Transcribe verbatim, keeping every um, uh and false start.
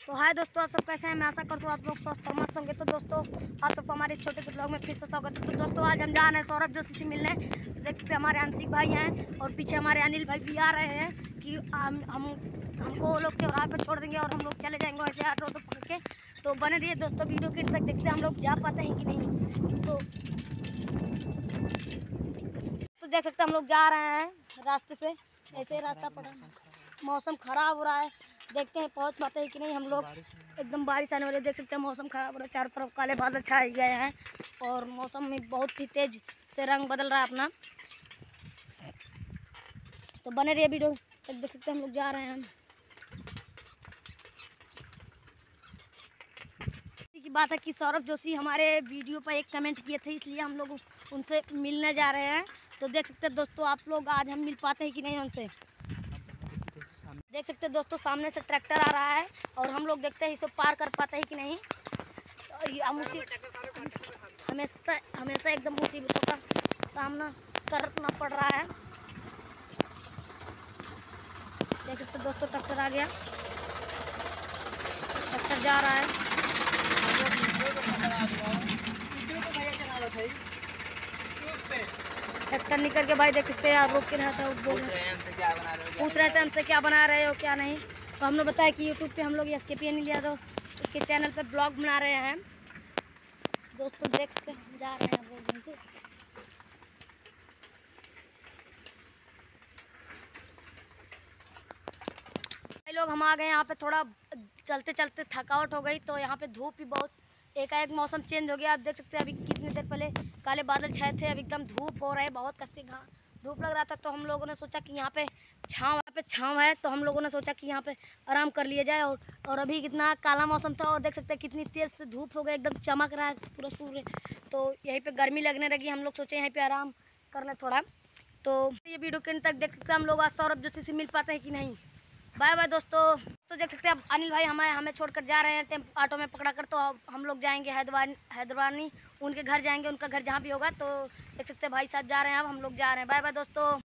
तो हाय दोस्तों, आप सब कैसे हैं। मैं आशा करता हूँ आप लोग स्वस्थ और मस्त होंगे। तो दोस्तों आप सबको हमारे इस छोटे से ब्लॉग में फिर से स्वागत है। तो दोस्तों आज हम जा रहे हैं सौरभ जोशी से मिलने। देखते हमारे आंशिक भाई हैं और पीछे हमारे अनिल भाई भी आ रहे हैं कि हम हम हमको वो लोग त्योहार पर छोड़ देंगे और हम लोग चले जाएंगे वैसे ऑटो ऑटो पकड़ के। तो बने रहिए दोस्तों वीडियो के तक, देखते हैं हम लोग जा पाते हैं कि नहीं। तो तो देख सकते हैं हम लोग जा रहे हैं रास्ते से, ऐसे ही रास्ता पड़ा, मौसम खराब हो रहा है। देखते हैं पहुंच पाते हैं कि नहीं हम लोग। एकदम बारिश आने वाली, देख सकते हैं मौसम खराब हो रहा है, चारों तरफ काले बादल छाए गए हैं और मौसम में बहुत ही तेज से रंग बदल रहा है अपना। तो बने रहिए वीडियो तक, देख सकते हैं हम लोग जा रहे हैं। की बात है कि सौरभ जोशी हमारे वीडियो पर एक कमेंट किए थे, इसलिए हम लोग उनसे मिलने जा रहे हैं। तो देख सकते हैं दोस्तों आप लोग आज हम मिल पाते हैं कि नहीं उनसे। देख सकते हैं दोस्तों सामने से ट्रैक्टर आ रहा है और हम लोग देखते हैं इसे पार कर पाते हैं कि नहीं। तो ये हम उसी हमेशा हमेशा एकदम मुसीबतों का सामना करना पड़ रहा है। देख सकते हैं दोस्तों ट्रैक्टर आ गया, ट्रैक्टर जा रहा है। ट्रैक्टर निकल के भाई देख सकते हैं यार, रोक के रहा था, बोल पूछ रहे थे हमसे क्या बना रहे हो क्या नहीं। तो हमने बताया कि यूट्यूब पे हम लोग एस के पी नहीं लिया, तो उसके चैनल पे ब्लॉग बना रहे हैं दोस्तों। देख सकते हैं जा रहे हैं बोल नीचे। लोग हम आ गए यहाँ पे, थोड़ा चलते चलते थकावट हो गई। तो यहाँ पे धूप भी बहुत, एकाएक मौसम चेंज हो गया। आप देख सकते हैं अभी कितनी देर पहले काले बादल छाए थे, अभी एकदम धूप हो रहा है, बहुत कस के घा धूप लग रहा था। तो हम लोगों ने सोचा कि यहाँ पे छाँव यहाँ पे छाँव है, तो हम लोगों ने सोचा कि यहाँ पे आराम कर लिया जाए। और और अभी कितना काला मौसम था और देख सकते हैं कितनी तेज़ से धूप हो गई, एकदम चमक रहा है पूरा सूर्य। तो यहीं पर गर्मी लगने लगी, हम लोग सोचे यहीं पर आराम कर लें थोड़ा। तो ये वीडियो के अंत तक देख सकते हैं हम लोग आज सौरभ जोशी से मिल पाते हैं कि नहीं। बाय बाय दोस्तों। तो देख सकते हैं अब अनिल भाई हमें हमें छोड़कर जा रहे हैं टेम्पो ऑटो में पकड़ा कर। तो हम लोग जाएंगे हैदराबाद हैदराबाद उनके घर जाएंगे, उनका घर जहाँ भी होगा। तो देख सकते हैं भाई साहब जा रहे हैं, अब हम लोग जा रहे हैं। बाय बाय दोस्तों।